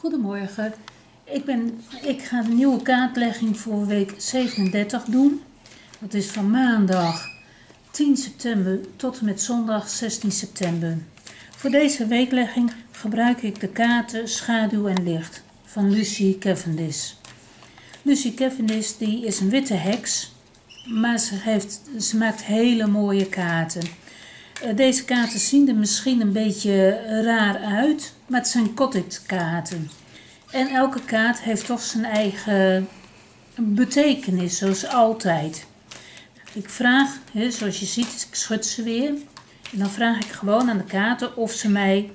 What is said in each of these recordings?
Goedemorgen, ik ga de nieuwe kaartlegging voor week 37 doen. Dat is van maandag 10 september tot en met zondag 16 september. Voor deze weeklegging gebruik ik de kaarten Schaduw en Licht van Lucy Cavendish. Lucy Cavendish die is een witte heks, maar ze maakt hele mooie kaarten. Deze kaarten zien er misschien een beetje raar uit, maar het zijn Cottage kaarten. En elke kaart heeft toch zijn eigen betekenis, zoals altijd. Ik vraag, zoals je ziet, ik schud ze weer. En dan vraag ik gewoon aan de kaarten of ze mij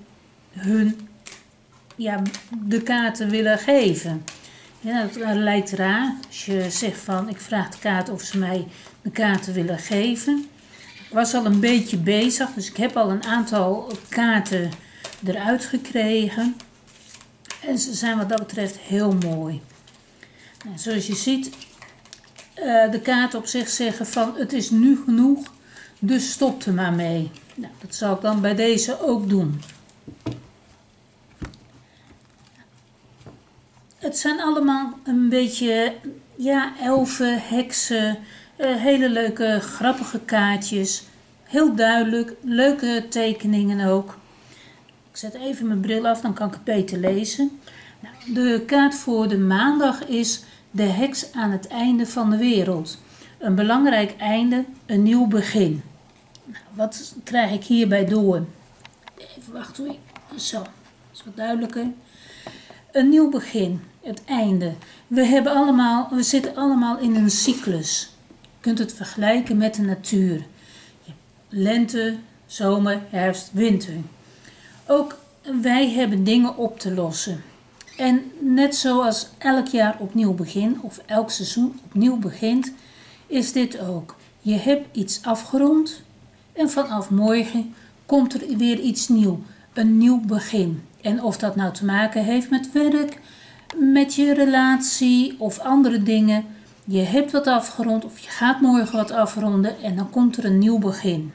de kaarten willen geven. Ja, dat lijkt raar als je zegt van, ik vraag de kaart of ze mij de kaarten willen geven. Ik was al een beetje bezig, dus ik heb al een aantal kaarten eruit gekregen. En ze zijn wat dat betreft heel mooi. Nou, zoals je ziet, de kaarten op zich zeggen van het is nu genoeg, dus stop er maar mee. Nou, dat zal ik dan bij deze ook doen. Het zijn allemaal een beetje, elfen, heksen, hele leuke, grappige kaartjes. Heel duidelijk, leuke tekeningen ook. Ik zet even mijn bril af, dan kan ik het beter lezen. Nou, de kaart voor de maandag is de heks aan het einde van de wereld. Een belangrijk einde, een nieuw begin. Nou, wat krijg ik hierbij door? Even wachten hoor. Zo, dat is wat duidelijker. Een nieuw begin, het einde. We zitten allemaal in een cyclus. Je kunt het vergelijken met de natuur. Lente, zomer, herfst, winter. Ook wij hebben dingen op te lossen. En net zoals elk jaar opnieuw begint, of elk seizoen opnieuw begint, is dit ook. Je hebt iets afgerond en vanaf morgen komt er weer iets nieuws. Een nieuw begin. En of dat nou te maken heeft met werk, met je relatie of andere dingen. Je hebt wat afgerond of je gaat morgen wat afronden en dan komt er een nieuw begin.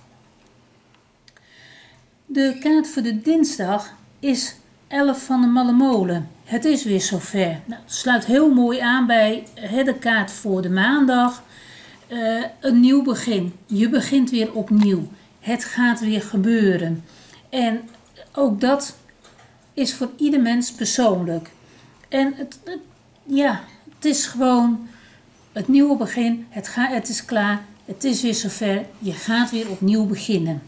De kaart voor de dinsdag is 11 van de Malle Molen. Het is weer zover. Nou, het sluit heel mooi aan bij de kaart voor de maandag. Een nieuw begin. Je begint weer opnieuw. Het gaat weer gebeuren. En ook dat is voor ieder mens persoonlijk. En het is gewoon het nieuwe begin. Het is klaar. Het is weer zover. Je gaat weer opnieuw beginnen.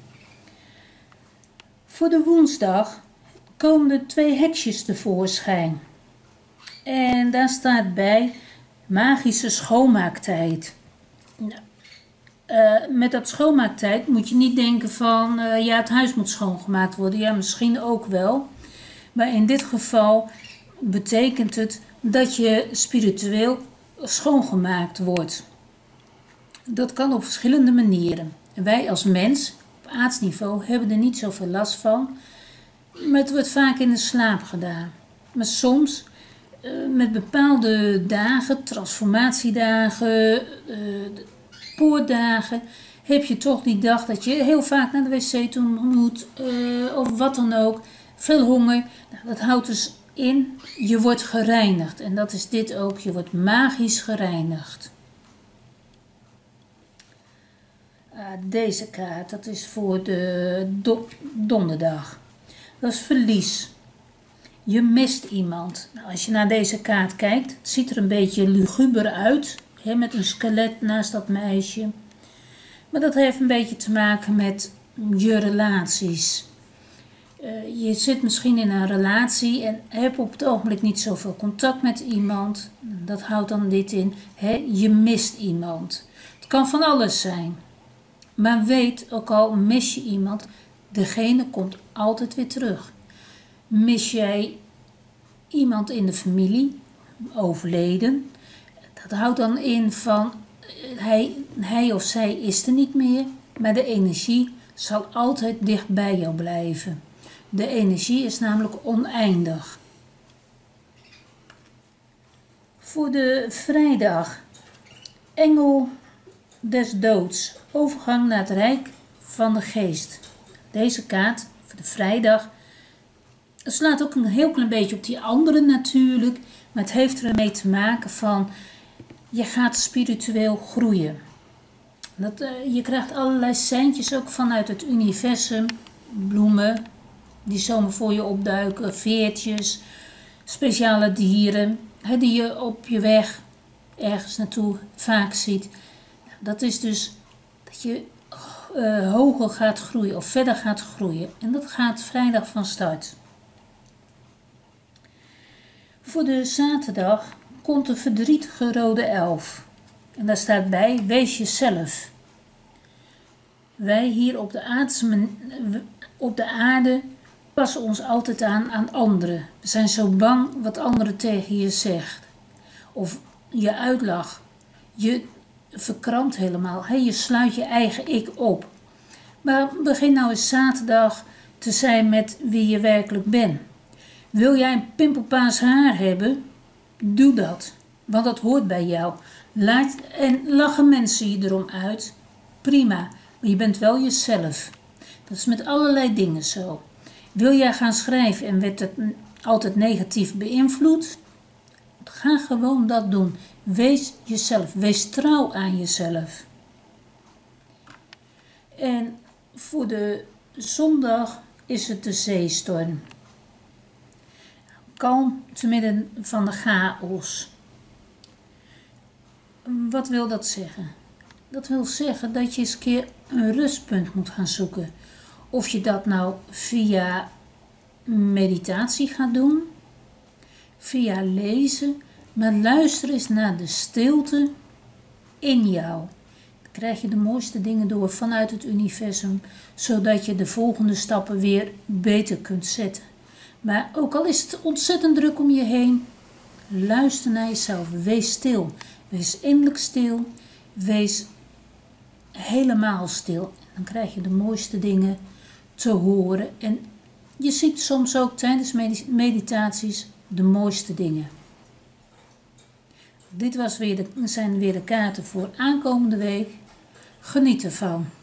Voor de woensdag komen er 2 heksjes tevoorschijn. En daar staat bij magische schoonmaaktijd. Nou, met dat schoonmaaktijd moet je niet denken van het huis moet schoongemaakt worden. Ja, misschien ook wel. Maar in dit geval betekent het dat je spiritueel schoongemaakt wordt. Dat kan op verschillende manieren. Wij als mens op aardsniveau hebben er niet zoveel last van. Maar het wordt vaak in de slaap gedaan. Maar soms met bepaalde dagen, transformatiedagen, poortdagen, heb je toch die dag dat je heel vaak naar de wc toe moet of wat dan ook. Veel honger. Nou, dat houdt dus in, je wordt gereinigd. En dat is dit ook, je wordt magisch gereinigd. Deze kaart, dat is voor de donderdag. Dat is verlies. Je mist iemand. Nou, als je naar deze kaart kijkt, het ziet er een beetje luguber uit. Met een skelet naast dat meisje. Maar dat heeft een beetje te maken met je relaties. Je zit misschien in een relatie en hebt op het ogenblik niet zoveel contact met iemand. Dat houdt dan dit in. Je mist iemand. Het kan van alles zijn. Maar weet, ook al mis je iemand, degene komt altijd weer terug. Mis jij iemand in de familie, overleden, dat houdt dan in van hij of zij is er niet meer, maar de energie zal altijd dicht bij jou blijven. De energie is namelijk oneindig. Voor de vrijdag, engel des doods, overgang naar het rijk van de geest. Deze kaart voor de vrijdag Het slaat ook een heel klein beetje op die andere natuurlijk. Maar het heeft ermee te maken van, je gaat spiritueel groeien. Je krijgt allerlei seintjes ook vanuit het universum. Bloemen die zomaar voor je opduiken, veertjes, speciale dieren die je op je weg ergens naartoe vaak ziet. Dat is dus dat je hoger gaat groeien of verder gaat groeien. En dat gaat vrijdag van start. Voor de zaterdag komt de verdrietige rode elf. En daar staat bij, wees jezelf. Wij hier op de aarde passen ons altijd aan anderen. We zijn zo bang wat anderen tegen je zegt. Of je uitlacht. Je verkrampt helemaal. Je sluit je eigen ik op. Maar begin nou eens zaterdag te zijn met wie je werkelijk bent. Wil jij een pimpelpaars haar hebben? Doe dat. Want dat hoort bij jou. En lachen mensen je erom uit? Prima. Maar je bent wel jezelf. Dat is met allerlei dingen zo. Wil jij gaan schrijven en werd het altijd negatief beïnvloed? Ga gewoon dat doen. Wees jezelf. Wees trouw aan jezelf. En voor de zondag is het de zeestorm. Kalm te midden van de chaos. Wat wil dat zeggen? Dat wil zeggen dat je eens een keer een rustpunt moet gaan zoeken. Of je dat nou via meditatie gaat doen, via lezen, maar luister eens naar de stilte in jou. Dan krijg je de mooiste dingen door vanuit het universum, zodat je de volgende stappen weer beter kunt zetten. Maar ook al is het ontzettend druk om je heen, luister naar jezelf. Wees stil. Wees innerlijk stil. Wees helemaal stil. Dan krijg je de mooiste dingen te horen. En je ziet soms ook tijdens meditaties de mooiste dingen. Dit zijn weer de kaarten voor aankomende week. Geniet ervan.